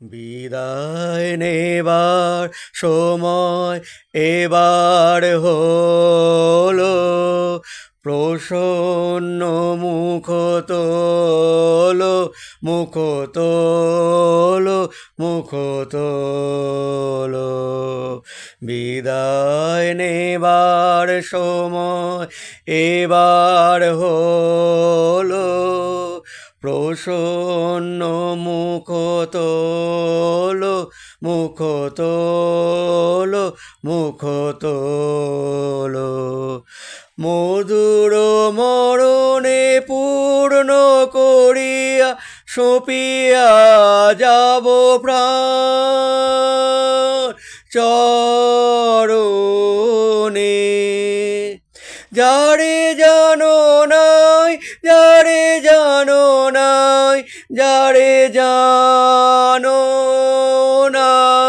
বিদায় নেবার সময় এবার হলো, প্রসন্ন মুখ তোলো, মুখ তোলো, মুখ তোলো। বিদায় নেবার সময় এবার হলো, প্রসন্ন মুখ তোলো, মুখ তোলো, মুখ তোলো। মধুর মরণে পূর্ণ করিয়া সপিয়া যাব প্রাণ চরণে। যারে জানো নাই, যারে জানো নাই, যারে জানো না,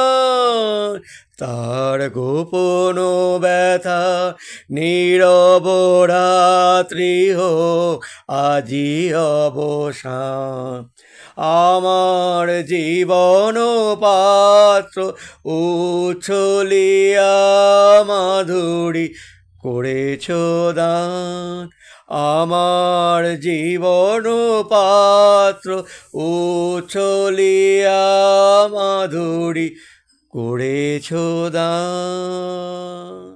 তার গোপন ব্যথা নীরব রাত্রি হোক আজি অবসান। আমার জীবন পাত্র উছলিয়া মাধুরী করেছ দান। আমার জীবন পাত্র উছলিয়া মাধুরী করেছ দান।